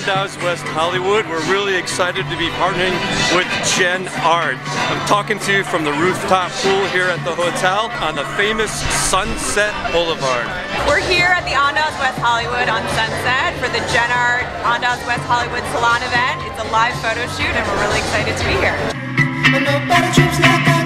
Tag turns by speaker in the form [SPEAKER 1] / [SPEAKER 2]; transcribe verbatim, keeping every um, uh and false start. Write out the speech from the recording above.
[SPEAKER 1] Andaz West Hollywood. We're really excited to be partnering with Jen Art. I'm talking to you from the rooftop pool here at the hotel on the famous Sunset Boulevard.
[SPEAKER 2] We're here at the Andaz West Hollywood on Sunset for the Jen Art Andaz West Hollywood Salon event. It's a live photo shoot and we're really excited to be here.